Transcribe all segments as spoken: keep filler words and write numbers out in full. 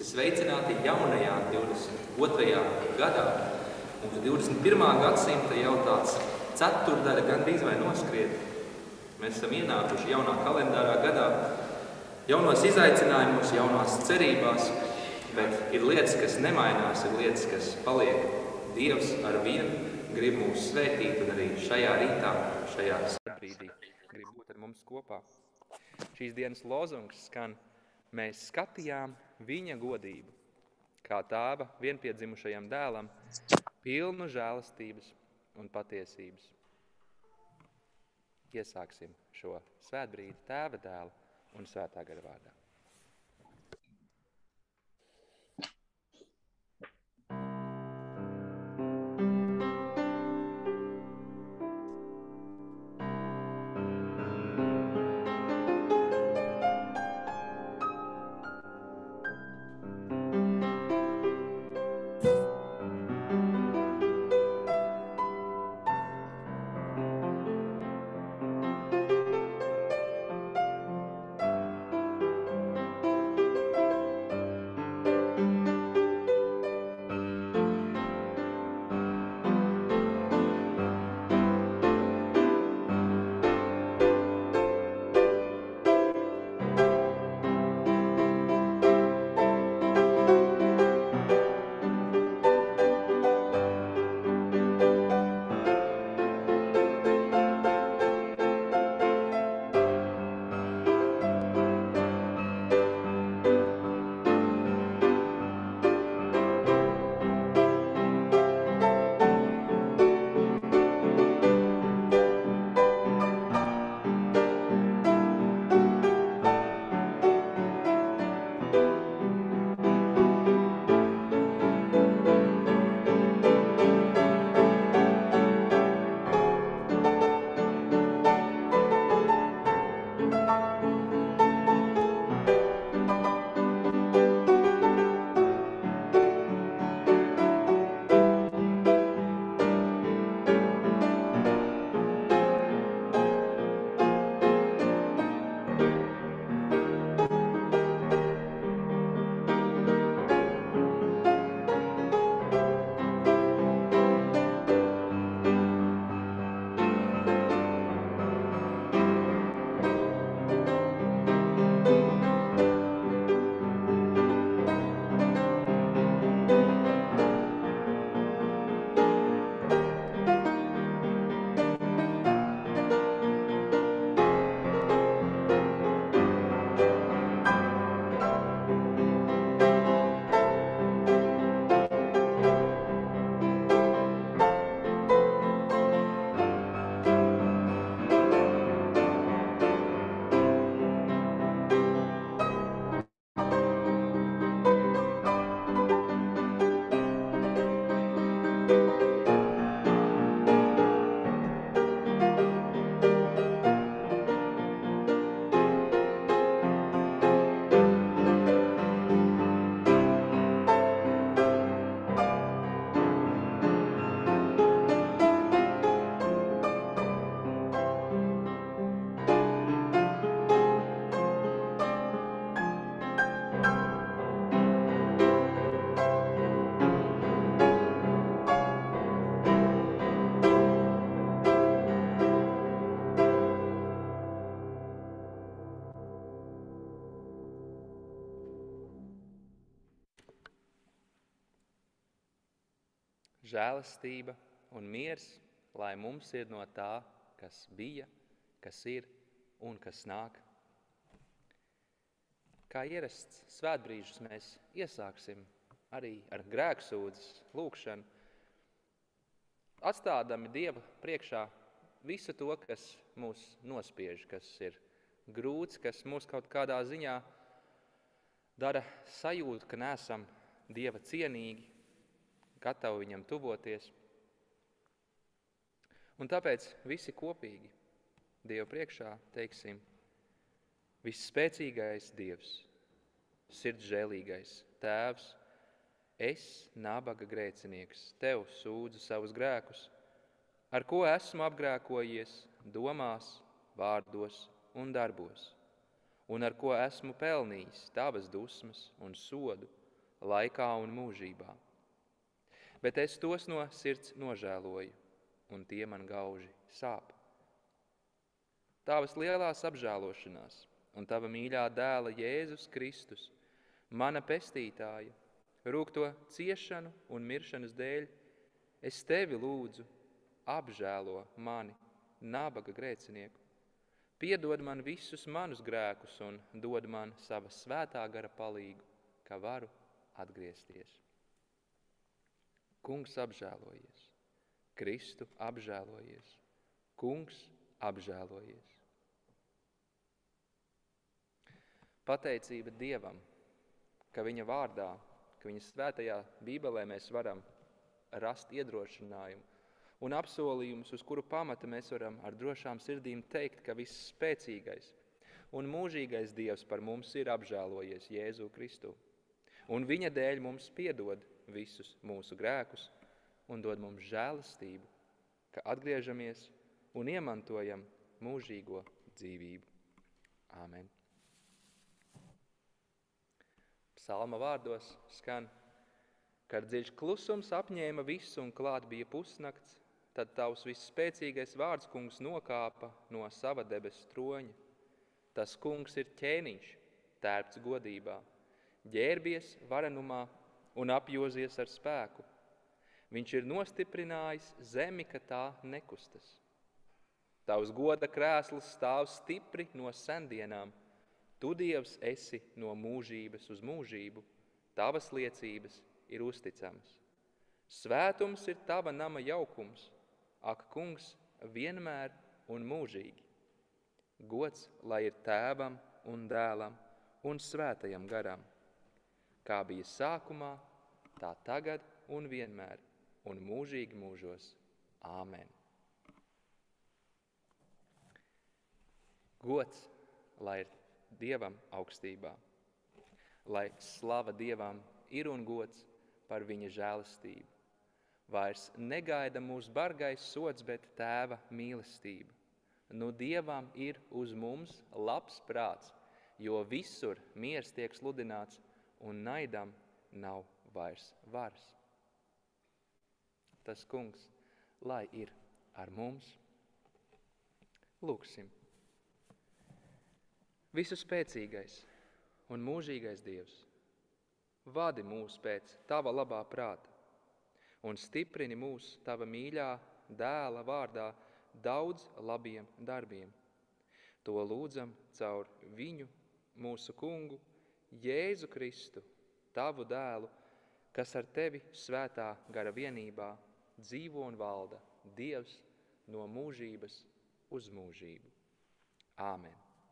Sveicināti jaunajā divdesmit otrajā gadā. Mums divdesmit pirmā gadsimta jau tāds ceturdaļa gandrīz vai noskriet. Mēs esam ienākuši jaunā kalendārā gadā, jaunos izaicinājumus, jaunās cerībās, bet ir lietas, kas nemainās, ir lietas, kas paliek. Dievs ar vienu grib mūs svētīt, un arī šajā rītā, šajā brīdī grib būt ar mums kopā. Šīs dienas lozungs skan: mēs skatījām viņa godību, kā tēva vienpiedzimušajam dēlam, pilnu žēlastības un patiesības. Iesāksim šo svētbrīdi Tēva, Dēla un Svētā gara vārdā. Žēlastība un miers, lai mums ir no tā, kas bija, kas ir un kas nāk. Kā ierasts svētbrīžus mēs iesāksim arī ar grēksūdzes lūgšanu, atstādami Dieva priekšā visu to, kas mūs nospiež, kas ir grūts, kas mūs kaut kādā ziņā dara sajūtu, ka neesam Dieva cienīgi, gatavi viņam tuvoties. Un tāpēc visi kopīgi Dieva priekšā teiksim: visspēcīgais Dievs, sirdsžēlīgais Tēvs, es, nabaga grēcinieks, Tev sūdzu savus grēkus, ar ko esmu apgrēkojies domās, vārdos un darbos, un ar ko esmu pelnījis Tavas dusmas un sodu, laikā un mūžībā. Bet es tos no sirds nožēloju, un tie man gauži sāp. Tavas lielās apžēlošanās un tava mīļā dēla Jēzus Kristus, mana pestītāja, rūgto ciešanu un miršanas dēļ, es tevi lūdzu, apžēlo mani, nabaga grēcinieku. Piedod man visus manus grēkus un dod man sava svētā gara palīgu, ka varu atgriezties. Kungs apžēlojies, Kristu apžēlojies, Kungs apžēlojies. Pateicība Dievam, ka viņa vārdā, ka viņa svētajā Bībelē mēs varam rast iedrošinājumu un apsolījumus, uz kuru pamata mēs varam ar drošām sirdīm teikt, ka viss spēcīgais un mūžīgais Dievs par mums ir apžēlojies Jēzu Kristu. Un viņa dēļ mums piedod visus mūsu grēkus un dod mums žēlastību, ka atgriežamies un iemantojam mūžīgo dzīvību. Āmen. Psalma vārdos skan: kad dziļš klusums apņēma visu un klāt bija pusnakts, tad tavs visspēcīgais vārds, kungs, nokāpa no sava debesu troņa. Tas kungs ir ķēniņš, tērpts godībā, ģērbies varenumā un apjozies ar spēku. Viņš ir nostiprinājis zemi, ka tā nekustas. Tavs goda krēsls stāv stipri no sendienām. Tu, Dievs, esi no mūžības uz mūžību. Tavas liecības ir uzticamas. Svētums ir tava nama jaukums. Ak, kungs, vienmēr un mūžīgi. Gods, lai ir tēvam un dēlam un svētajam garam, kā bija sākumā, tā tagad un vienmēr un mūžīgi mūžos. Āmen. Gods, lai ir Dievam augstībā, lai slava Dievam ir un gods par viņa žēlastību. Vairs negaida mūs bargais sods, bet tēva mīlestība. Nu Dievam ir uz mums labs prāts, jo visur miers tiek sludināts un naidam nav vairs varas. Tas kungs, lai ir ar mums. Lūksim. Visu spēcīgais un mūžīgais Dievs, vadi mūs pēc tava labā prāta un stiprini mūs tava mīļā dēla vārdā daudz labiem darbiem. To lūdzam caur viņu, mūsu kungu, Jēzu Kristu, tavu dēlu, kas ar tevi svētā gara vienībā dzīvo un valda, Dievs no mūžības uz mūžību. Āmen.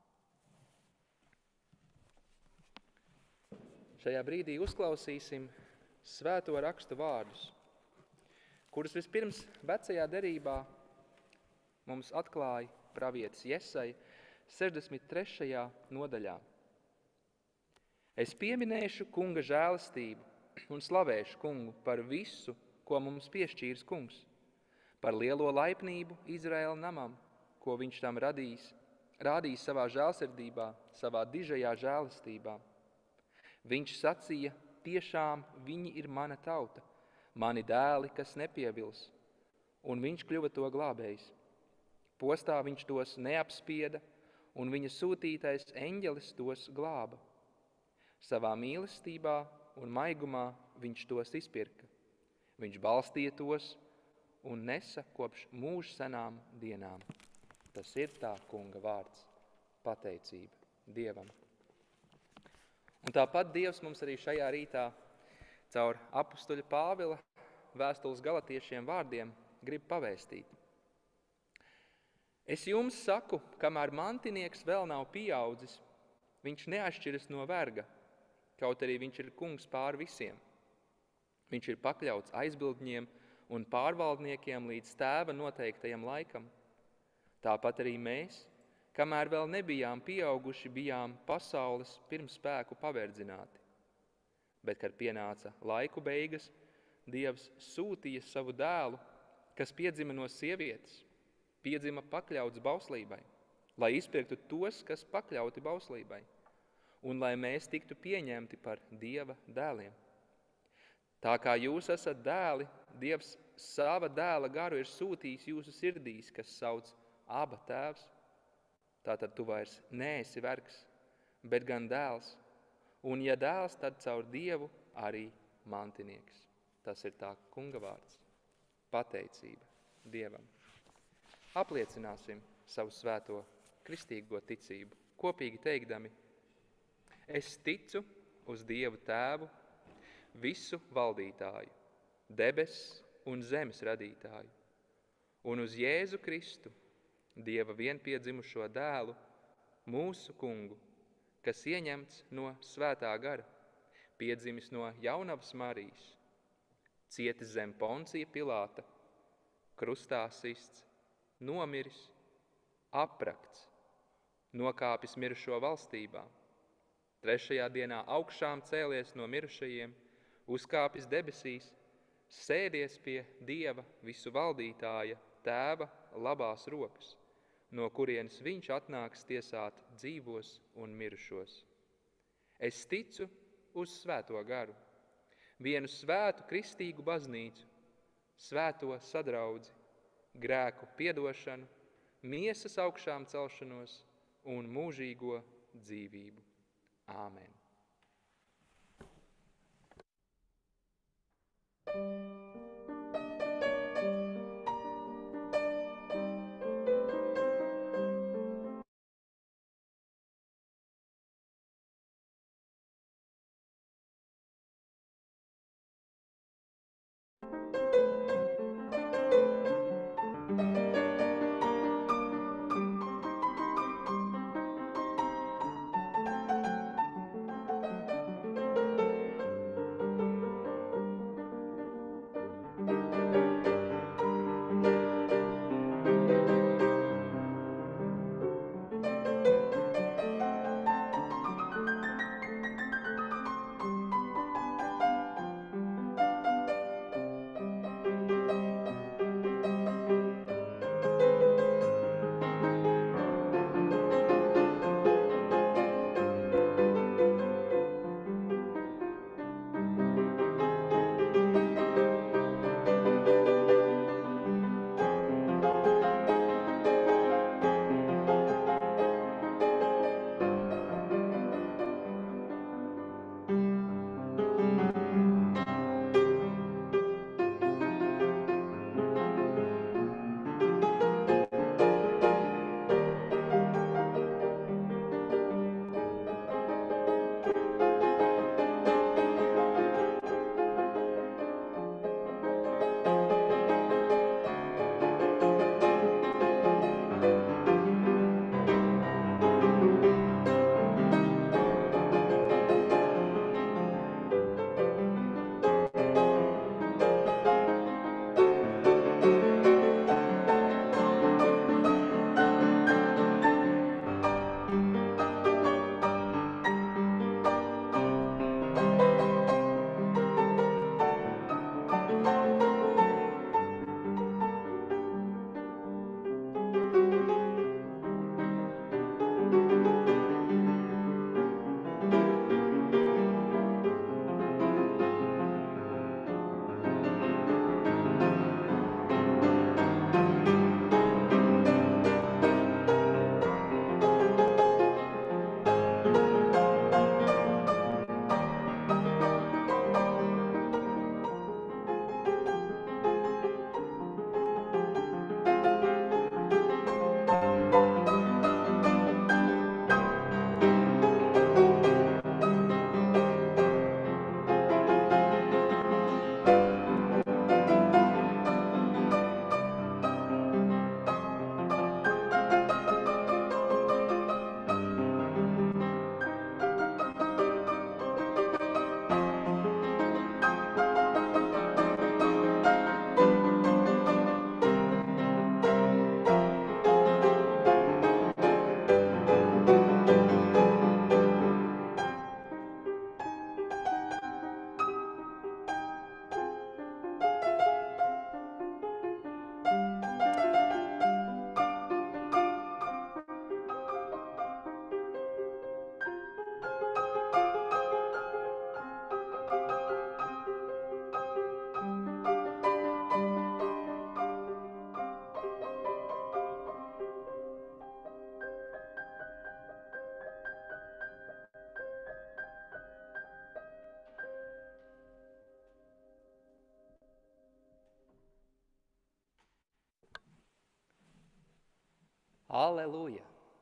Šajā brīdī uzklausīsim svēto rakstu vārdus, kurus vispirms vecajā derībā mums atklāja pravietis Jesaja sešdesmit trešajā nodaļā. Es pieminēšu kunga žēlastību un slavēšu kungu par visu, ko mums piešķīrs kungs, par lielo laipnību Izraēla namam, ko viņš tam radīs, rādīs savā žēlsirdībā, savā dižajā žēlastībā. Viņš sacīja, tiešām viņi ir mana tauta, mani dēli, kas nepievils, un viņš kļuva to glābējs. Postā viņš tos neapspieda, un viņa sūtītais eņģelis tos glāba. Savā mīlestībā un maigumā viņš tos izpirka. Viņš balstīja tos un nesa kopš mūža senām dienām. Tas ir tā kunga vārds, pateicība Dievam. Un tāpat Dievs mums arī šajā rītā caur apustuļa Pāvila vēstules galatiešiem vārdiem grib pavēstīt. Es jums saku, kamēr mantinieks vēl nav pieaudzis, viņš neatšķiras no verga, kaut arī viņš ir kungs pār visiem. Viņš ir pakļauts aizbildņiem un pārvaldniekiem līdz tēva noteiktajam laikam. Tāpat arī mēs, kamēr vēl nebijām pieauguši, bijām pasaules pirmspēku paverdzināti. Bet, kad pienāca laiku beigas, Dievs sūtīja savu dēlu, kas piedzima no sievietes, piedzima pakļauts bauslībai, lai izpirktu tos, kas pakļauti bauslībai, un lai mēs tiktu pieņemti par Dieva dēliem. Tā kā jūs esat dēli, Dievs sava dēla garu ir sūtījis jūsu sirdīs, kas sauc Aba tēvs. Tātad tu vairs neesi vergs, bet gan dēls, un ja dēls, tad caur Dievu arī mantinieks. Tas ir tā kunga vārds. Pateicība Dievam. Apliecināsim savu svēto kristīgo ticību, kopīgi teikdami: Es ticu uz Dievu Tēvu, visu valdītāju, debesis un zemes radītāju, un uz Jēzu Kristu, Dieva vienpiedzimušo dēlu, mūsu kungu, kas ieņemts no svētā gara, piedzimis no jaunavas Marijas, cietis zem Poncija Pilāta, krustā sists, nomiris, aprakts, nokāpis mirušo valstībā, trešajā dienā augšām cēlies no mirušajiem, uzkāpis debesīs, sēdies pie Dieva visu valdītāja Tēva labās rokas, no kurienes viņš atnāks tiesāt dzīvos un mirušos. Es ticu uz svēto garu, vienu svētu kristīgu baznīcu, svēto sadraudzi, grēku piedošanu, miesas augšām celšanos un mūžīgo dzīvību. Āmen. Alleluja!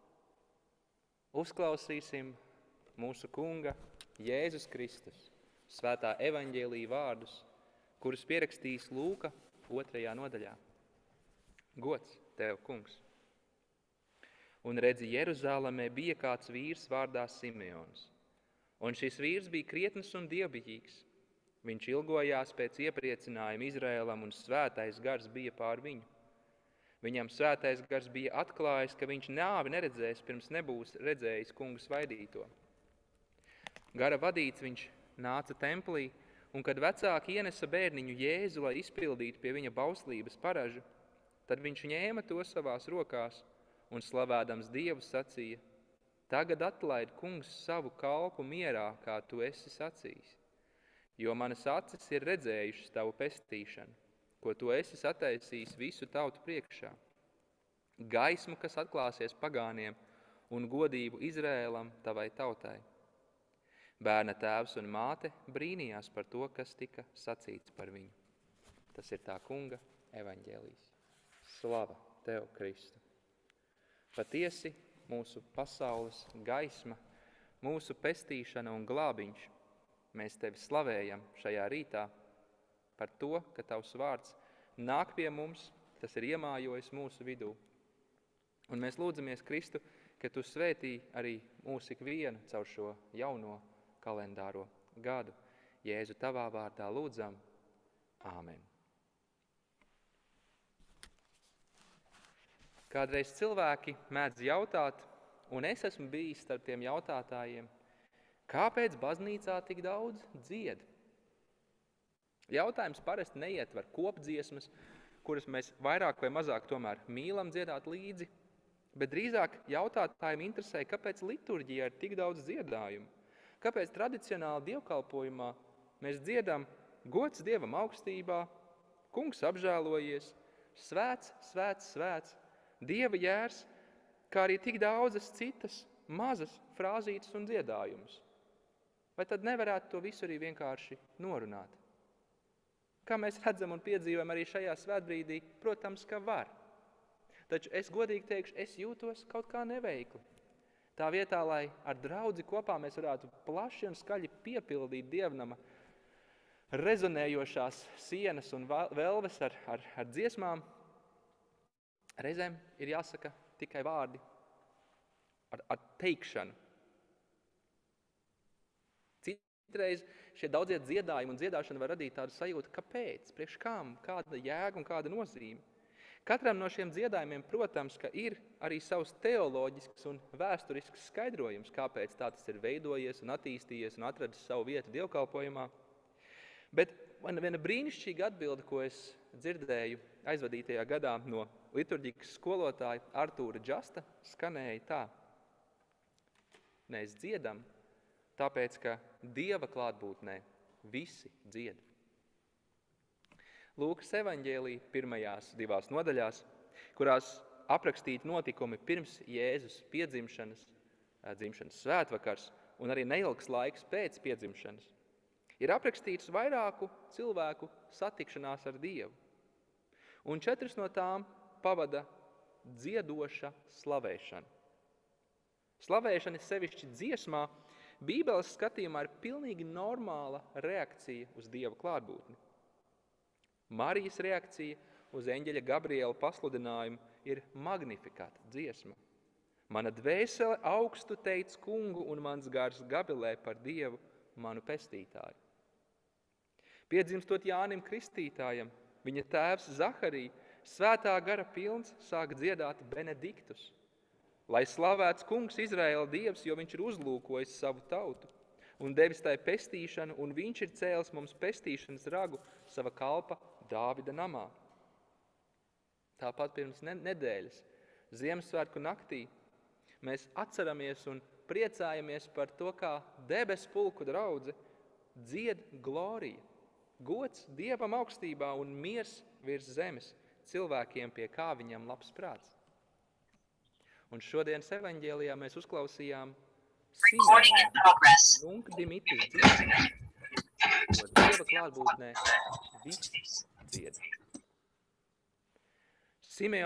Uzklausīsim mūsu Kunga Jēzus Kristus svētā evaņģēlija vārdus, kurus pierakstīs Lūka otrajā nodaļā. Gods tev, Kungs! Un redzi, Jeruzālemē bija kāds vīrs vārdā Simeons. Un šis vīrs bija krietns un dievbijīgs. Viņš ilgojās pēc iepriecinājuma Izrēlam, un svētais gars bija pār viņu. Viņam svētais gars bija atklājis, ka viņš nāvi neredzēs, pirms nebūs redzējis kungu svaidīto. Gara vadīts viņš nāca templī, un kad vecāki ienesa bērniņu Jēzu, lai izpildītu pie viņa bauslības paražu, tad viņš ņēma to savās rokās un slavādams Dievu sacīja: Tagad atlaid, kungs, savu kalpu mierā, kā tu esi sacījis, jo manas acis ir redzējušas tavu pestīšanu, ko tu esi sataisījis visu tautu priekšā. Gaismu, kas atklāsies pagāniem, un godību Izrēlam tavai tautai. Bērna tēvs un māte brīnījās par to, kas tika sacīts par viņu. Tas ir tā kunga evaņģēlijs. Slava tev, Kristu! Patiesi mūsu pasaules gaisma, mūsu pestīšana un glābiņš, mēs tevi slavējam šajā rītā par to, ka tavs vārds nāk pie mums, tas ir iemājojis mūsu vidū. Un mēs lūdzamies, Kristu, ka tu svētī arī mūsu ikvienu caur šo jauno kalendāro gadu. Jēzu tavā vārdā lūdzam. Āmen. Kādreiz cilvēki mēdz jautāt, un es esmu bijis starp tiem jautātājiem, kāpēc baznīcā tik daudz dzied? Jautājums parasti neietver kopdziesmas, kuras mēs vairāk vai mazāk tomēr mīlam dziedāt līdzi, bet drīzāk jautātājiem interesē, kāpēc liturģijā ir tik daudz dziedājumu, kāpēc tradicionāli dievkalpojumā mēs dziedam gods Dievam augstībā, kungs apžēlojies, svēts, svēts, svēts, Dieva jērs, kā arī tik daudzas citas mazas frāzītes un dziedājumus. Vai tad nevarētu to visu arī vienkārši norunāt? Kā mēs redzam un piedzīvojam arī šajā svētbrīdī, protams, ka var. Taču es godīgi teikšu, es jūtos kaut kā neveikli. Tā vietā, lai ar draudzi kopā mēs varētu plaši un skaļi piepildīt dievnama rezonējošās sienas un velves ar, ar, ar dziesmām, reizēm ir jāsaka tikai vārdi ar, ar teikšanu. Citreiz šie daudzie dziedājumi un dziedāšana var radīt tādu sajūtu, kāpēc, priekš kām, kāda jēga un kāda nozīme. Katram no šiem dziedājumiem, protams, ka ir arī savs teoloģisks un vēsturisks skaidrojums, kāpēc tā tas ir veidojies un attīstījies un atradis savu vietu dievkalpojumā. Bet viena brīnišķīga atbilde, ko es dzirdēju aizvadītajā gadā no liturģikas skolotāja Artūra Džasta, skanēja tā. Mēs dziedam, tāpēc, ka Dieva klātbūtnē visi dzied. Lūkas evaņģēlija pirmajās divās nodaļās, kurās aprakstīti notikumi pirms Jēzus piedzimšanas, dzimšanas svētvakars un arī neilgs laiks pēc piedzimšanas, ir aprakstīts vairāku cilvēku satikšanās ar Dievu. Un četras no tām pavada dziedoša slavēšana. Slavēšana sevišķi dziesmā Bībeles skatījumā ir pilnīgi normāla reakcija uz Dieva klātbūtni. Marijas reakcija uz eņģeļa Gabriela pasludinājumu ir Magnificat dziesma. Mana dvēsele augstu teic kungu un mans gars gabilē par Dievu, manu pestītāju. Piedzimstot Jānim Kristītājam, viņa tēvs Zaharī, svētā gara pilns, sāk dziedāt Benediktus. Lai slavēts kungs Izraēla Dievs, jo viņš ir uzlūkojis savu tautu un devis tai pestīšanu, un viņš ir cēlis mums pestīšanas ragu sava kalpa Dāvida namā. Tāpat pirms nedēļas, Ziemassvētku naktī, mēs atceramies un priecājamies par to, kā debes pulku draudze dzied glorija, gods Dievam augstībā un miers virs zemes cilvēkiem, pie kā viņam labs prāts. Un šodienas evaņģēlijā mēs uzklausījām Simeonu Nunc Dimittis dziesmu, ko Dieva klātbūtnē visi dzied. Simeons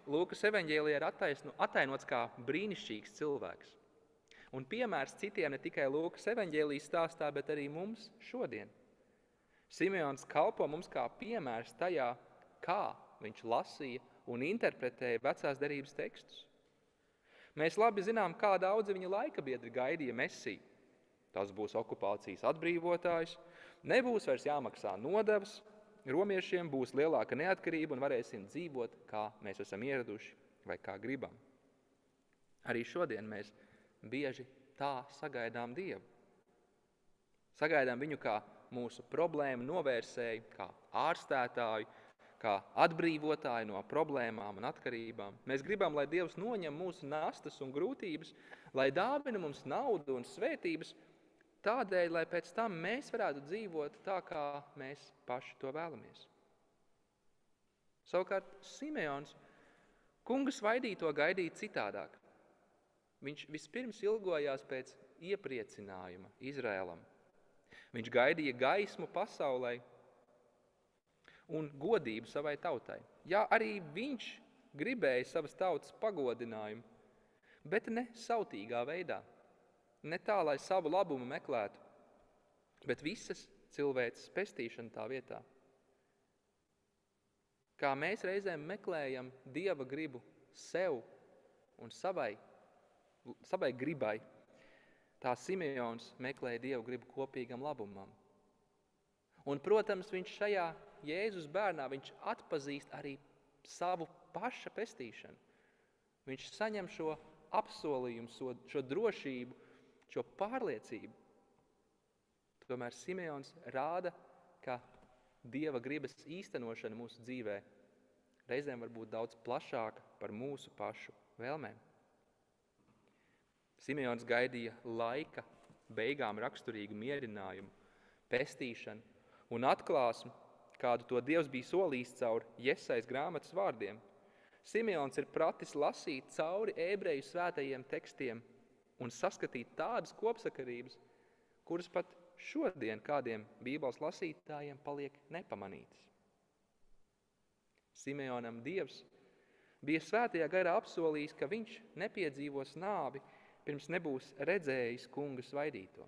Lūkas evaņģēlijā ir attaisno, attainots kā brīnišķīgs cilvēks. Un piemērs citiem ne tikai Lūkas evaņģēlijas stāstā, bet arī mums šodien. Simeons kalpo mums kā piemērs tajā, kā viņš lasīja un interpretēja vecās derības tekstus. Mēs labi zinām, kā daudzi viņa laika biedri gaidīja Mesiju. Tas būs okupācijas atbrīvotājs, nebūs vairs jāmaksā nodevas, romiešiem būs lielāka neatkarība un varēsim dzīvot, kā mēs esam ieraduši vai kā gribam. Arī šodien mēs bieži tā sagaidām Dievu. Sagaidām viņu kā mūsu problēmu novērsēju, kā ārstētāju, kā atbrīvotāju no problēmām un atkarībām. Mēs gribam, lai Dievs noņem mūsu nastas un grūtības, lai dāvina mums naudu un svētības, tādēļ, lai pēc tam mēs varētu dzīvot tā, kā mēs paši to vēlamies. Savukārt Simeons kunga svaidīto gaidīja citādāk. Viņš vispirms ilgojās pēc iepriecinājuma Izrēlam. Viņš gaidīja gaismu pasaulē un godību savai tautai. Jā, arī viņš gribēja savas tautas pagodinājumu, bet ne sautīgā veidā. Ne tā, lai savu labumu meklētu, bet visas cilvēces pestīšana tā vietā. Kā mēs reizēm meklējam Dieva gribu sev un savai, savai gribai, tā Simeons meklēja Dievu gribu kopīgam labumam. Un, protams, viņš šajā Jēzus bērnā, viņš atpazīst arī savu paša pestīšanu. Viņš saņem šo apsolījumu, šo, šo drošību, šo pārliecību. Tomēr Simeons rāda, ka Dieva gribas īstenošana mūsu dzīvē reizēm var būt daudz plašāka par mūsu pašu vēlmēm. Simeons gaidīja laika beigām raksturīgu mierinājumu, pestīšanu un atklāsmu, kādu to Dievs bija solījis caur Jesais grāmatas vārdiem. Simeons ir pratis lasīt cauri ebreju svētajiem tekstiem un saskatīt tādas kopsakarības, kuras pat šodien kādiem Bībeles lasītājiem paliek nepamanītas. Simeonam Dievs bija svētajā garā apsolījis, ka viņš nepiedzīvos nāvi, pirms nebūs redzējis kunga svaidīto.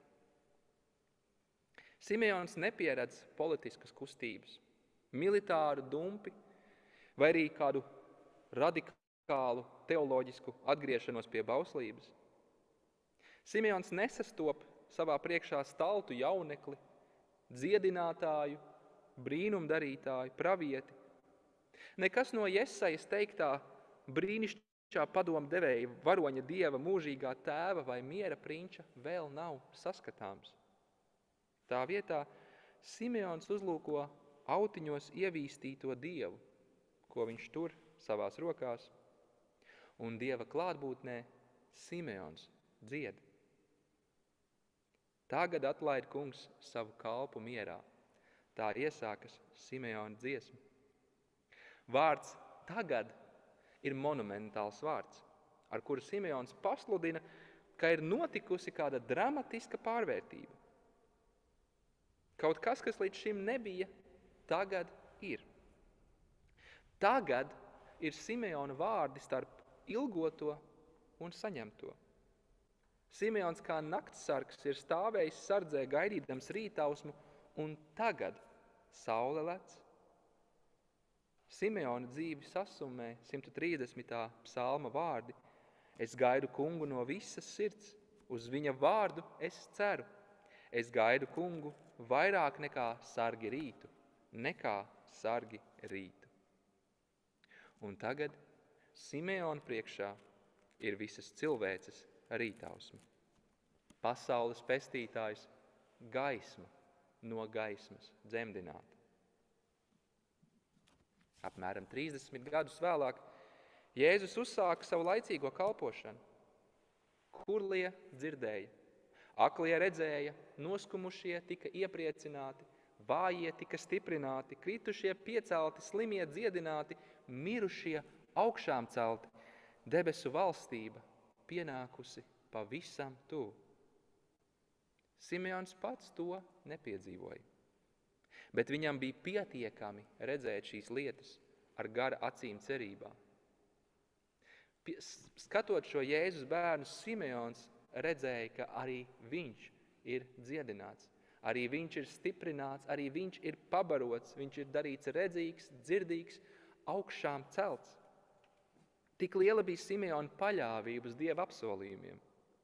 Simeons nepieredz politiskas kustības, militāru dumpi vai arī kādu radikālu teoloģisku atgriešanos pie bauslības. Simeons nesastop savā priekšā staltu jaunekli, dziedinātāju, brīnumdarītāju, pravieti. Nekas no Jesajas teiktā brīnišķīgā padomu devēja varoņa Dieva mūžīgā tēva vai miera prinča vēl nav saskatāms. Tā vietā Simeons uzlūko autiņos ievīstīto Dievu, ko viņš tur savās rokās, un Dieva klātbūtnē Simeons dzied. Tagad atlaid kungs savu kalpu mierā. Tā iesākas Simeona dziesma. Vārds tagad ir monumentāls vārds, ar kuru Simeons pasludina, ka ir notikusi kāda dramatiska pārvērtība. Kaut kas, kas līdz šim nebija, tagad ir. Tagad ir Simeona vārdi starp ilgoto un saņemto. Simeons kā naktsargs ir stāvējis sardzē gaidīdams rītausmu, un tagad saule lec. Simeona dzīvi sasumē simt trīsdesmitā psalma vārdi. Es gaidu kungu no visas sirds, uz viņa vārdu es ceru. Es gaidu kungu vairāk nekā sargi rītu, nekā sargi rītu. Un tagad Simeona priekšā ir visas cilvēces rītausma. Pasaules pestītājs gaisma no gaismas dzemdināta. Apmēram trīsdesmit gadus vēlāk Jēzus uzsāka savu laicīgo kalpošanu. Kurlie dzirdēja, aklie redzēja, noskumušie tika iepriecināti, vājie tika stiprināti, kritušie piecelti, slimie dziedināti, mirušie augšām celti, debesu valstība pienākusi pavisam tuvu. Simeons pats to nepiedzīvoja, bet viņam bija pietiekami redzēt šīs lietas ar gara acīm cerībā. Skatot šo Jēzus bērnu, Simeons redzēja, ka arī viņš ir dziedināts. Arī viņš ir stiprināts, arī viņš ir pabarots, viņš ir darīts redzīgs, dzirdīgs, augšām celts. Tik liela bija Simeona paļāvība uz Dieva apsolījumiem.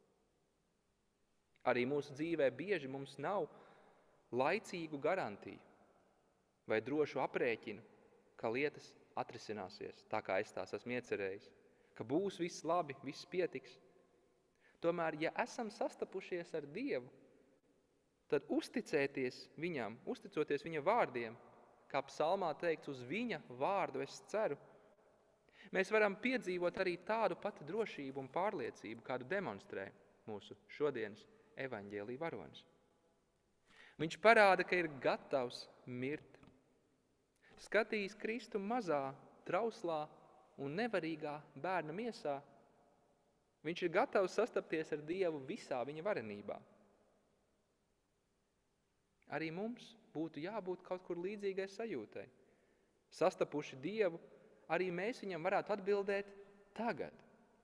Arī mūsu dzīvē bieži mums nav laicīgu garantiju vai drošu aprēķinu, ka lietas atrisināsies tā, kā es tās esmu iecerējis, ka būs viss labi, viss pietiks. Tomēr, ja esam sastapušies ar Dievu, tad uzticēties viņam, uzticoties viņa vārdiem, kā psalmā teikts, uz viņa vārdu es ceru, mēs varam piedzīvot arī tādu pati drošību un pārliecību, kādu demonstrē mūsu šodienas evaņģēlī varonis. Viņš parāda, ka ir gatavs mirt. Skatījis Kristu mazā, trauslā un nevarīgā bērna miesā, viņš ir gatavs sastapties ar Dievu visā viņa varenībā. Arī mums būtu jābūt kaut kur līdzīgai sajūtai. Sastapuši Dievu, arī mēs viņam varētu atbildēt tagad.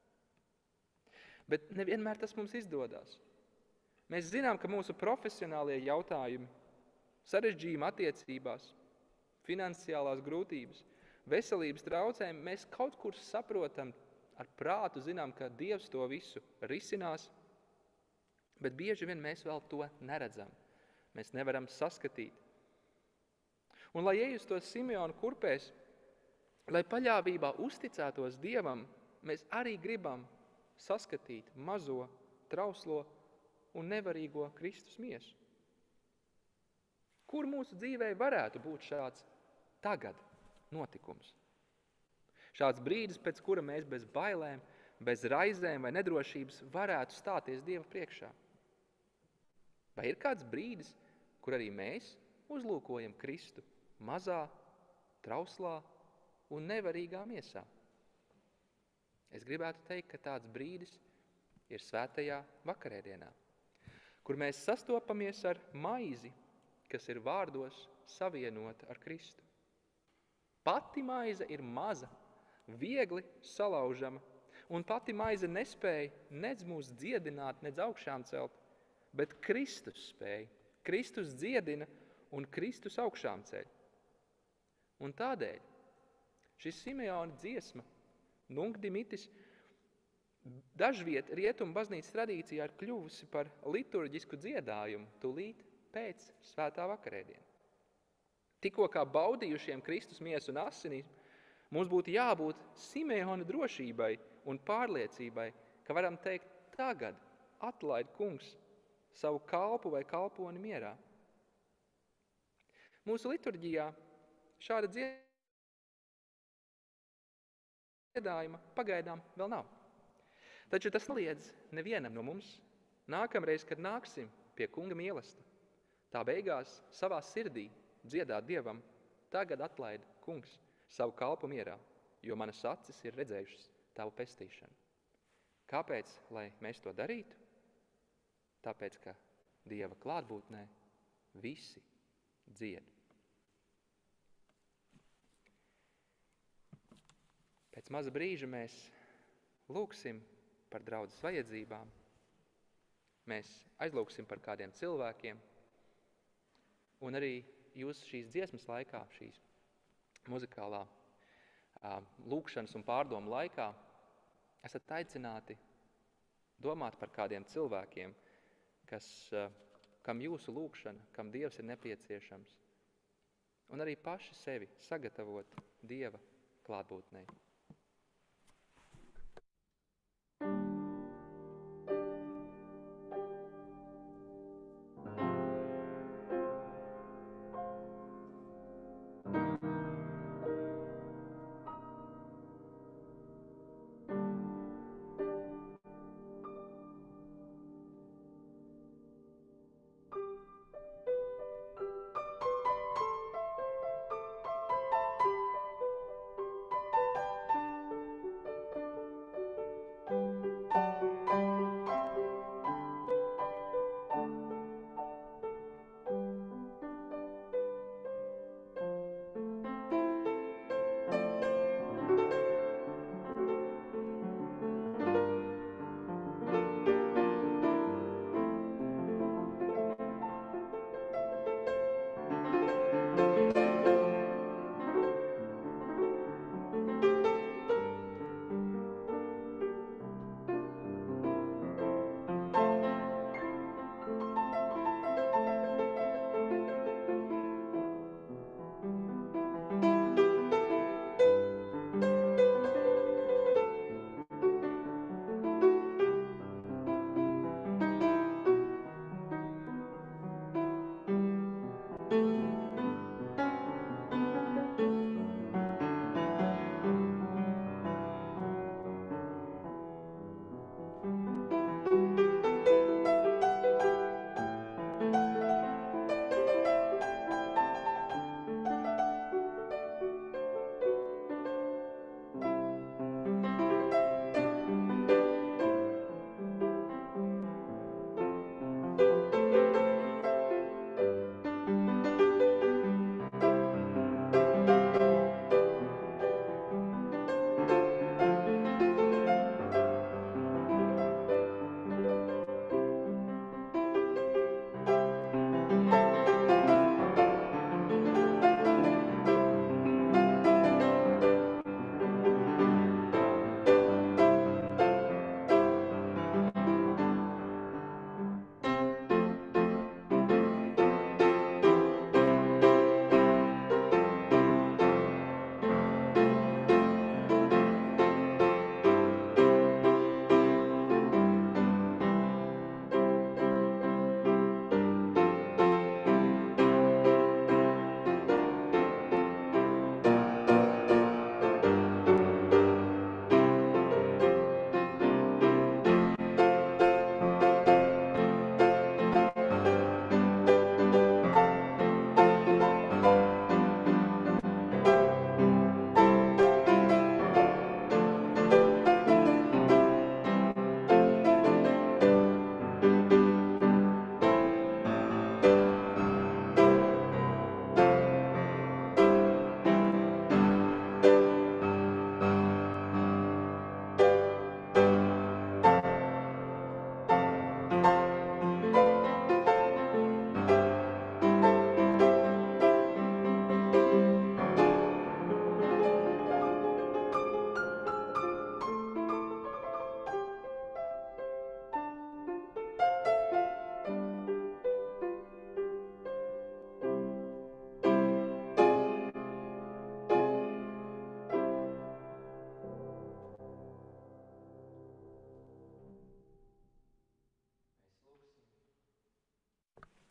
Bet nevienmēr tas mums izdodas. Mēs zinām, ka mūsu profesionālie jautājumi, sarežģījumi attiecībās, finansiālās grūtības, veselības traucējumi, mēs kaut kur saprotam, ar prātu zinām, ka Dievs to visu risinās, bet bieži vien mēs vēl to neredzam. Mēs nevaram saskatīt. Un lai ej uz to Simeona kurpēs, lai paļāvībā uzticētos Dievam, mēs arī gribam saskatīt mazo, trauslo un nevarīgo Kristus miesu. Kur mūsu dzīvē varētu būt šāds tagad notikums? Šāds brīdis, pēc kura mēs bez bailēm, bez raizēm vai nedrošības varētu stāties Dieva priekšā. Vai ir kāds brīdis, kur arī mēs uzlūkojam Kristu mazā, trauslā un nevarīgā miesā? Es gribētu teikt, ka tāds brīdis ir svētajā vakarēdienā, kur mēs sastopamies ar maizi, kas ir vārdos savienota ar Kristu. Pati maize ir maza, viegli salaužama, un pati maize nespēja nedz mūs dziedināt, nedz augšām celt, bet Kristus spēja. Kristus dziedina un Kristus augšām ceļ. Un tādēļ šis Simeona dziesma, Nunc Dimittis, dažviet rietumu baznīcas tradīcijā ir kļuvusi par liturģisku dziedājumu tūlīt pēc svētā vakarēdiena. Tikko kā baudījušiem Kristus miesu un asinīs, mums būtu jābūt Simeona drošībai un pārliecībai, ka varam teikt tagad atlaid kungs savu kalpu vai kalponi mierā. Mūsu liturģijā šāda dziedājuma pagaidām vēl nav. Taču tas neliedz nevienam no mums nākamreiz, kad nāksim pie kunga mīlesta. Tā beigās savā sirdī dziedāt Dievam, tagad atlaid kungs savu kalpu mierā, jo manas acis ir redzējušas tavu pestīšanu. Kāpēc, lai mēs to darītu? Tāpēc, ka Dieva klātbūtnē visi dzied. Pēc maza brīža mēs lūksim par draudzes vajadzībām, mēs aizlūksim par kādiem cilvēkiem, un arī jūs šīs dziesmas laikā, šīs muzikālā lūkšanas un pārdomu laikā esat aicināti domāt par kādiem cilvēkiem, kas, kam jūsu lūkšana, kam Dievs ir nepieciešams, un arī paši sevi sagatavot Dieva klātbūtnei.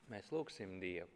Mēs lūgsim Dievu.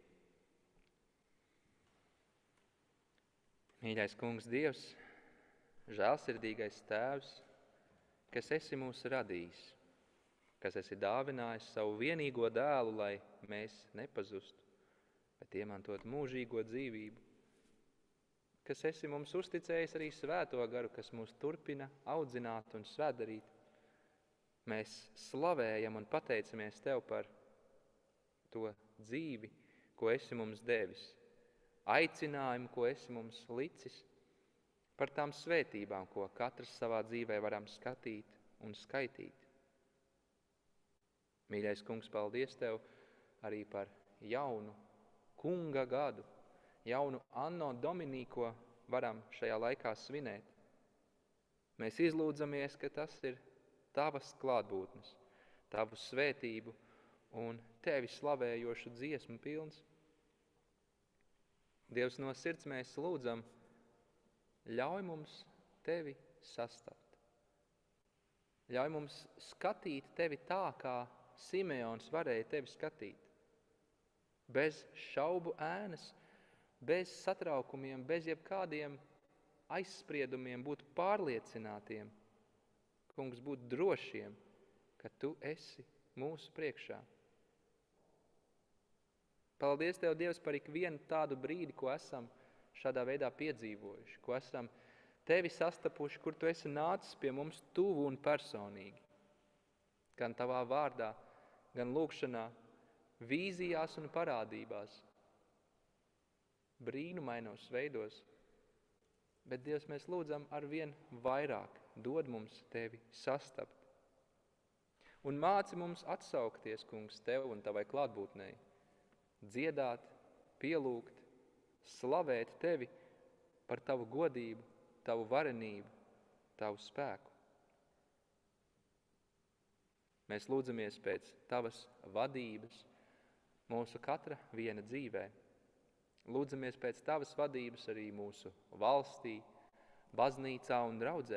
Mīļais Kungs Dievs, žēlsirdīgais Tēvs, kas esi mūs radījis, kas esi dāvinājis savu vienīgo dēlu, lai mēs nepazustu, bet iemantot mūžīgo dzīvību, kas esi mums uzticējis arī svēto garu, kas mūs turpina audzināt un svētdarīt. Mēs slavējam un pateicamies Tev par to dzīvi, ko esi mums devis, aicinājumu, ko esi mums licis, par tām svētībām, ko katrs savā dzīvē varam skatīt un skaitīt. Mīļais Kungs, paldies Tev arī par jaunu kunga gadu, jaunu anno Domini, ko varam šajā laikā svinēt. Mēs izlūdzamies, ka tas ir Tavas klātbūtnes, Tavu svētību un Tevi slavējošu dziesmu pilns. Dievs, no sirds mēs lūdzam, ļauj mums Tevi sastapt. Ļauj mums skatīt Tevi tā, kā Simeons varēja Tevi skatīt. Bez šaubu ēnas, bez satraukumiem, bez jebkādiem aizspriedumiem, būt pārliecinātiem, Kungs, būt drošiem, ka Tu esi mūsu priekšā. Paldies Tev, Dievs, par ikvienu tādu brīdi, ko esam šādā veidā piedzīvojuši, ko esam Tevi sastapuši, kur Tu esi nācis pie mums tuvu un personīgi. Gan Tavā vārdā, gan lūgšanā, vīzijās un parādībās, brīnumainos veidos. Bet, Dievs, mēs lūdzam ar vien vairāk, dod mums Tevi sastapt. Un māci mums atsaukties, Kungs, Tev un Tavai klātbūtnei, dziedāt, pielūgt, slavēt Tevi par Tavu godību, Tavu varenību, Tavu spēku. Mēs lūdzamies pēc Tavas vadības mūsu katra viena dzīvē. Lūdzamies pēc Tavas vadības arī mūsu valstī, baznīcā un draudzē,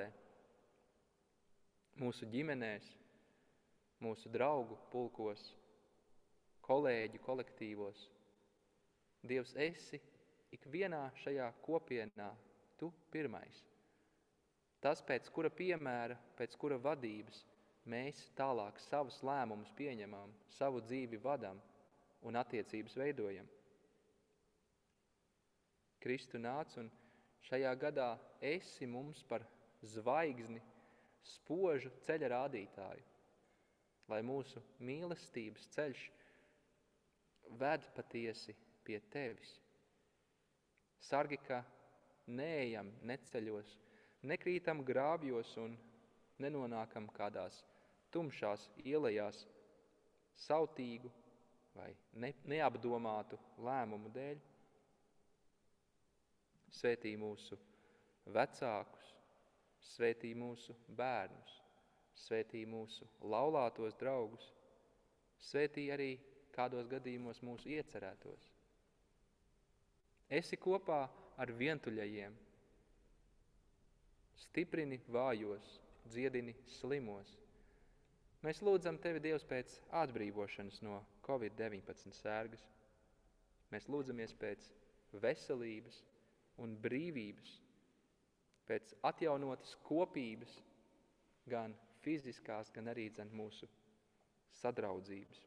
mūsu ģimenēs, mūsu draugu pulkos, kolēģu kolektīvos. Dievs, esi ikvienā šajā kopienā Tu pirmais. Tas, pēc kura piemēra, pēc kura vadības mēs tālāk savus lēmumus pieņemam, savu dzīvi vadam un attiecības veidojam. Kristu nāc un šajā gadā esi mums par zvaigzni, spožu ceļa rādītāju, lai mūsu mīlestības ceļš ved patiesi pie Tevis. Sargi, ka neejam neceļos, nekrītam grāvjos un nenonākam kādās tumšās ielejās sautīgu vai ne, neapdomātu lēmumu dēļ. Svētī mūsu vecākus, svētī mūsu bērnus, svētī mūsu laulātos draugus, svētī arī kādos gadījumos mūsu iecerētos. Esi kopā ar vientuļajiem, stiprini vājos, dziedini slimos. Mēs lūdzam Tevi, Dievs, pēc atbrīvošanas no covid deviņpadsmit sērgas. Mēs lūdzamies pēc veselības un brīvības, pēc atjaunotas kopības, gan fiziskās, gan arī dzen mūsu sadraudzības.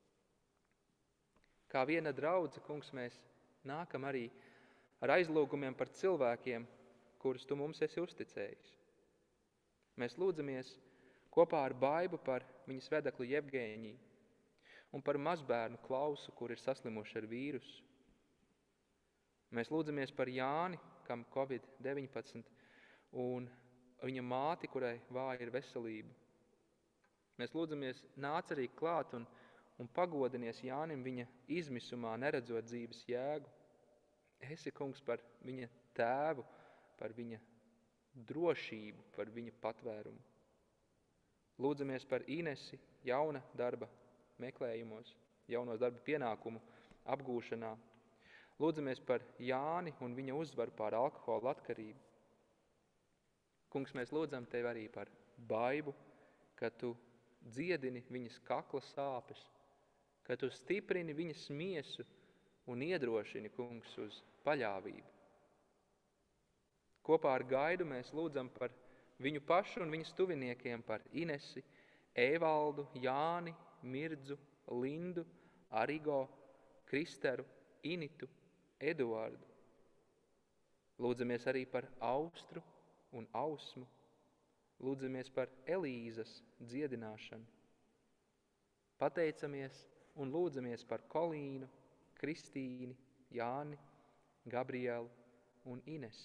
Kā viena draudze, Kungs, mēs nākam arī ar aizlūgumiem par cilvēkiem, kurus Tu mums esi uzticējis. Mēs lūdzamies kopā ar Baibu par viņas vedeklu Jevgēņiju un par mazbērnu Klausu, kur ir saslimuši ar vīrusu. Mēs lūdzamies par Jāni, kam covid deviņpadsmit, un viņa māti, kurai vāja ir veselība. Mēs lūdzamies, nāc arī klāt un, un pagodinies Jānim viņa izmisumā, neredzot dzīves jēgu. Esi, Kungs, par viņa tēvu, par viņa drošību, par viņa patvērumu. Lūdzamies par Inesi jauna darba meklējumos, jaunos darba pienākumu apgūšanā. Lūdzamies par Jāni un viņa uzvaru pār alkohola atkarību. Kungs, mēs lūdzam Tevi arī par Baibu, ka Tu dziedini viņas kakla sāpes, ka tu stiprini viņas miesu un iedrošini, kungs, uz paļāvību. Kopā ar Gaidu mēs lūdzam par viņu pašu un viņas tuviniekiem, par Inesi, Evaldu, Jāni, Mirdzu, Lindu, Arigo, Kristeru, Initu, Eduardu. Lūdzamies arī par Austru un Ausmu. Lūdzamies par Elīzas dziedināšanu. Pateicamies un lūdzamies par Kolīnu, Kristīni, Jāni, Gabrielu un Inesi.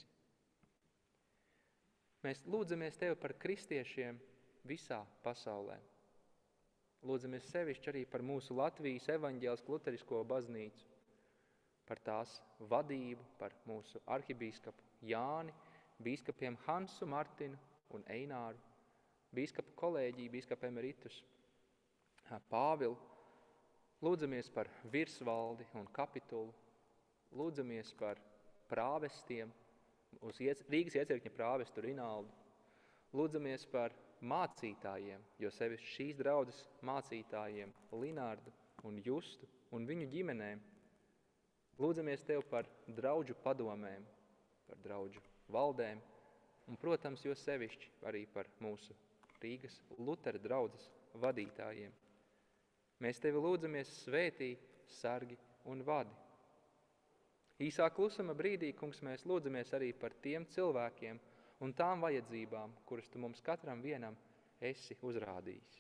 Mēs lūdzamies Tevi par kristiešiem visā pasaulē. Lūdzamies sevišķi arī par mūsu Latvijas evaņģēlisko luterisko baznīcu, par tās vadību, par mūsu arhibīskapu Jāni, bīskapiem Hansu, Martinu un Eināru, bīskapu kolēģiju, bīskapu emeritus Pāvilu. Lūdzamies par virsvaldi un kapitulu. Lūdzamies par prāvestiem, uz Rīgas iecirkņa prāvestu Rinaldu. Lūdzamies par mācītājiem, jo sevišķi šīs draudzes mācītājiem Linārdu un Justu un viņu ģimenēm. Lūdzamies Tev par draudžu padomēm, par draudžu valdēm un, protams, jo sevišķi arī par mūsu Rīgas Lutera draudzes vadītājiem. Mēs Tevi lūdzamies svētī, sargi un vadi. Īsā klusuma brīdī, kungs, mēs lūdzamies arī par tiem cilvēkiem un tām vajadzībām, kuras Tu mums katram vienam esi uzrādījis.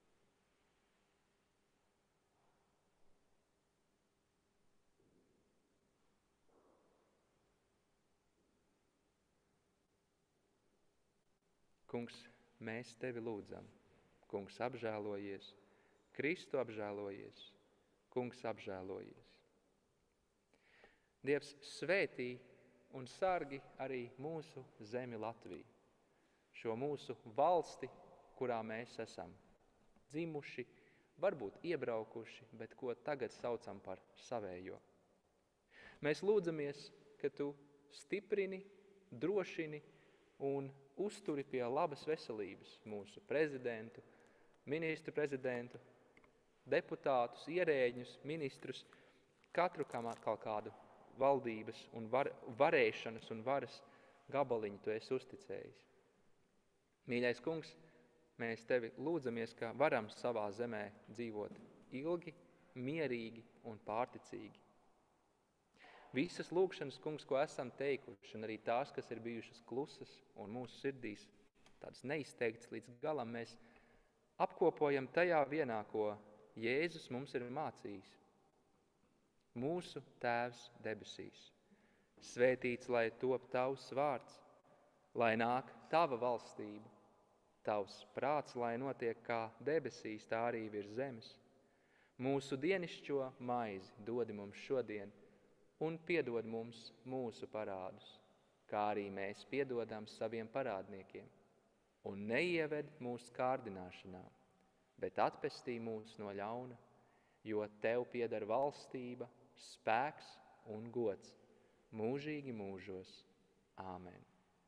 Kungs, mēs Tevi lūdzam. Kungs, apžēlojies. Kristu apžēlojies. Kungs, apžēlojies. Dievs svētī un sargi arī mūsu zemi Latviju, šo mūsu valsti, kurā mēs esam dzimuši, varbūt iebraukuši, bet ko tagad saucam par savējo. Mēs lūdzamies, ka Tu stiprini, drošini un uzturi pie labas veselības mūsu prezidentu, ministru prezidentu, deputātus, ierēģņus, ministrus, katru kaut kādu valdības un var, varēšanas un varas gabaliņu Tu esi uzticējis. Mīļais kungs, mēs Tevi lūdzamies, ka varam savā zemē dzīvot ilgi, mierīgi un pārticīgi. Visas lūgšanas, kungs, ko esam teikuši, un arī tās, kas ir bijušas klusas un mūsu sirdīs tādas neizteiktas līdz galam, mēs apkopojam tajā vienā, ko Jēzus mums ir mācījis. Mūsu Tēvs debesīs, svētīts, lai top Tavs vārds, lai nāk Tava valstība, Tavs prāts, lai notiek kā debesīs, tā arī virs zemes. Mūsu dienišķo maizi dodi mums šodien un piedod mums mūsu parādus, kā arī mēs piedodam saviem parādniekiem. Un neieved mūsu kārdināšanā, bet atpestī mūs no ļauna, jo Tev pieder valstība, spēks un gods mūžīgi mūžos. Āmen.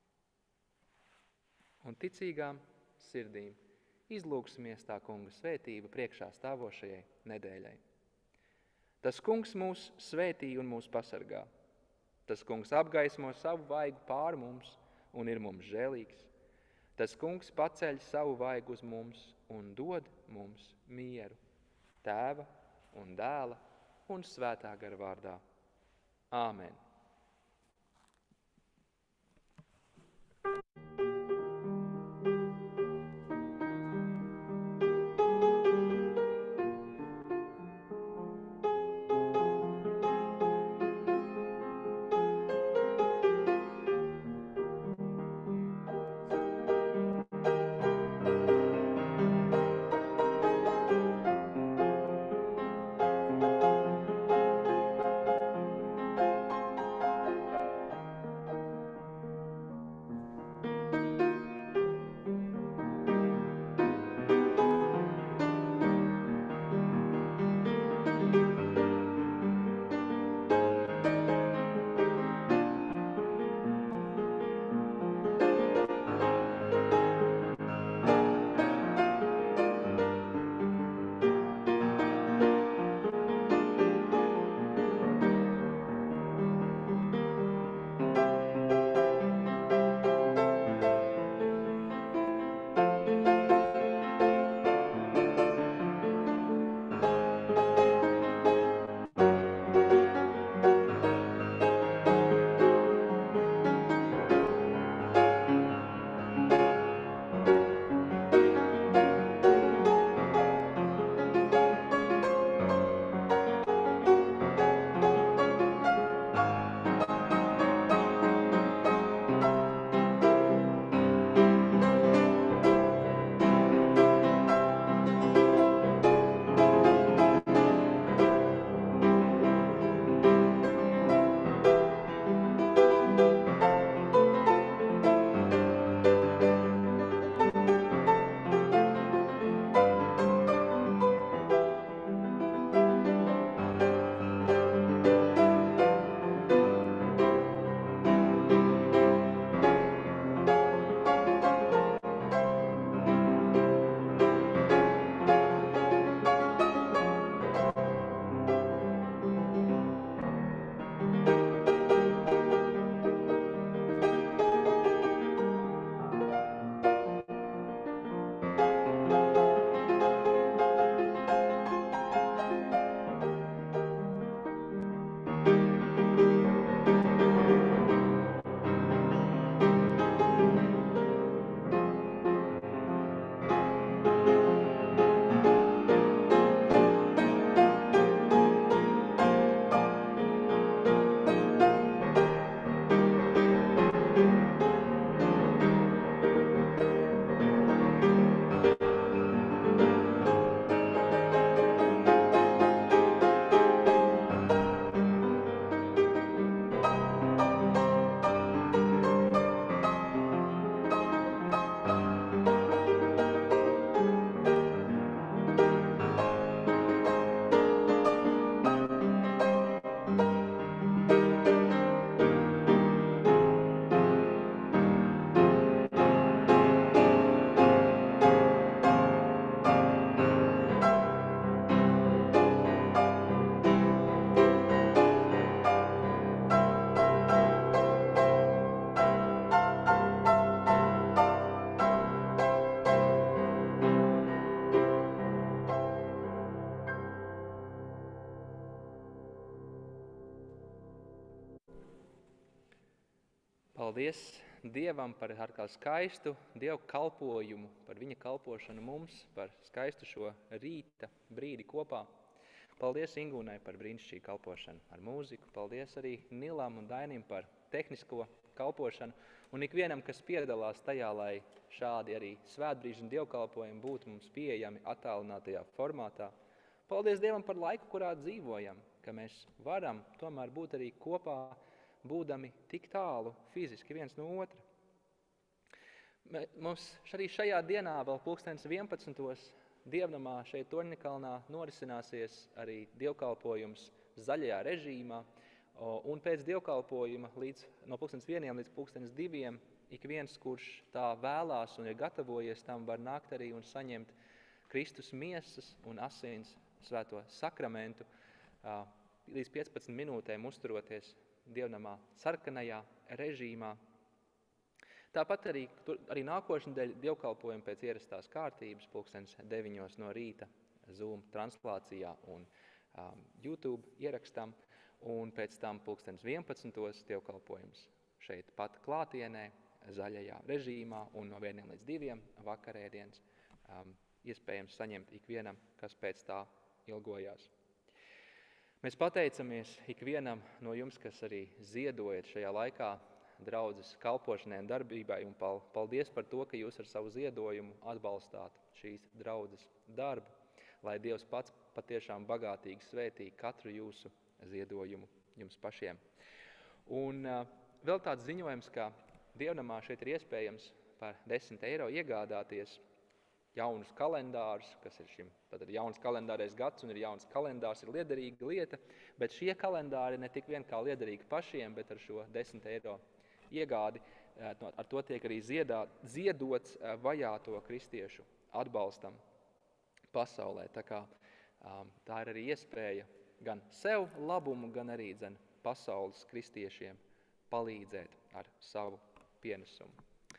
Un ticīgām sirdīm izlūksimies tā kunga svētība priekšā stāvošajai nedēļai. Tas kungs mūs svētī un mūs pasargā. Tas kungs apgaismo savu vaigu pār mums un ir mums žēlīgs. Tas kungs paceļ savu vaigu uz mums un dod mums mieru. Tēva un Dēla un Svētā gara vārdā. Āmen. Paldies Dievam par ārkār skaistu Dieva kalpojumu, par viņa kalpošanu mums, par skaistu šo rīta brīdi kopā. Paldies Ingūnai par brīnišķīgu kalpošanu ar mūziku. Paldies arī Nilam un Dainim par tehnisko kalpošanu. Un ikvienam, kas piedalās tajā, lai šādi arī svētbrīži un dievkalpojumi būtu mums pieejami attālinātajā formātā. Paldies Dievam par laiku, kurā dzīvojam, ka mēs varam tomēr būt arī kopā, būdami tik tālu fiziski viens no otra. Mums arī šajā dienā vēl pulkstens vienpadsmitos dievnamā šeit Torņakalnā norisināsies arī dievkalpojums zaļajā režīmā, un pēc dievkalpojuma līdz, no pulkstens vieniem līdz pulkstens diviem ik viens, kurš tā vēlās un ir gatavojies tam, var nākt arī un saņemt Kristus miesas un asins svēto sakramentu, līdz piecpadsmit minūtēm uzturoties dievnamā sarkanajā režīmā. Tāpat arī, tur, arī nākošnedēļ dievkalpojumi pēc ierastās kārtības, pulkstens deviņos no rīta Zoom translācijā un um, YouTube ierakstam, un pēc tam pulkstens vienpadsmitos dievkalpojums šeit pat klātienē, zaļajā režīmā, un no vieniem līdz diviem vakarēdienas um, iespējams saņemt ikvienam, kas pēc tā ilgojās. Mēs pateicamies ikvienam no jums, kas arī ziedojat šajā laikā draudzes kalpošanai un darbībai, un paldies par to, ka jūs ar savu ziedojumu atbalstāt šīs draudzes darbu, lai Dievs pats patiešām bagātīgi svētī katru jūsu ziedojumu jums pašiem. Un uh, vēl tāds ziņojums, ka dievnamā šeit ir iespējams par desmit eiro iegādāties jaunus kalendārus, kas ir šim, tad ir jauns kalendārais gads un ir jauns kalendārs, ir liederīga lieta, bet šie kalendāri ne tik vien kā liederīgi pašiem, bet ar šo desmit eiro iegādi, ar to tiek arī ziedā, ziedots vajāto kristiešu atbalstam pasaulē. Tā kā tā ir arī iespēja gan sev labumu, gan arī dzen pasaules kristiešiem palīdzēt ar savu pienesumu.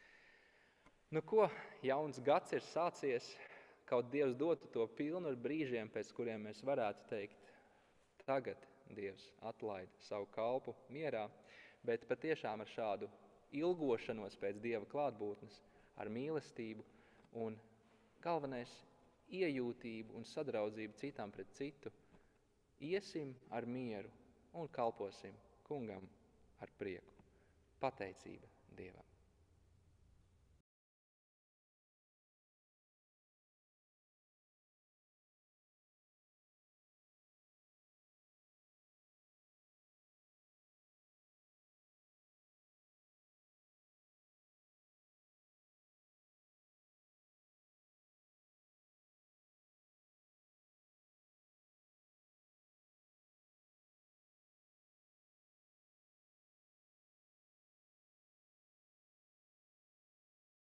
Nu ko, jauns gads ir sācies, kaut Dievs dotu to pilnu ar brīžiem, pēc kuriem mēs varētu teikt, tagad Dievs atlaida savu kalpu mierā, bet patiešām ar šādu ilgošanos pēc Dieva klātbūtnes, ar mīlestību un galvenais iejūtību un sadraudzību citam pret citu, iesim ar mieru un kalposim kungam ar prieku. Pateicība Dievam.